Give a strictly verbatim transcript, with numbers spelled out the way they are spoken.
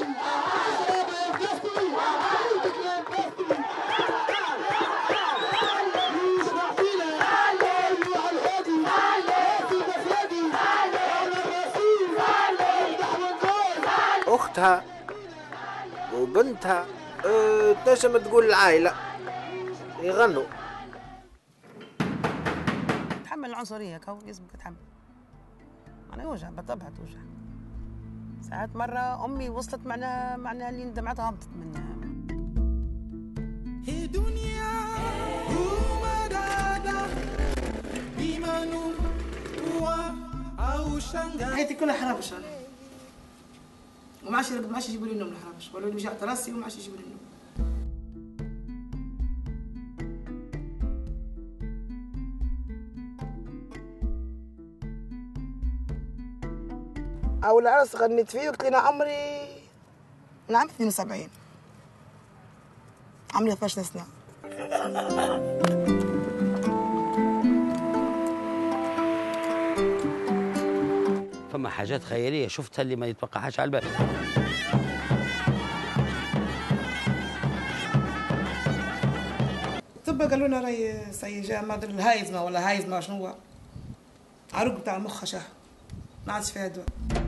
أختها وبنتها أه تنجم تقول العائلة يغنوا. تحمل العنصرية كو لازمك تتحمل. أنا يوجع بالطبع توجع. ساعات مرة أمي وصلت معناها معناها اللي دمعتها هبطت منها. هي دنيا حياتي كلها حرابش أنا. وما عادش ما عادش يجيبوا لي النوم الحرابش، ولا وجعت راسي وما عادش يجيبوا لي النوم. أول عرس غنيت فيه وقت لنا عمري نعم اثنين وسبعين، عمري اثناش سنة. فما حاجات خيالية شفتها اللي ما يتوقعهاش على البال. تبا قالوا لنا راهي سي جا ما ادري الهايزمه ولا هايزمه شنو هو، عرق بتاع المخ شاه ما عادش فيها دواء.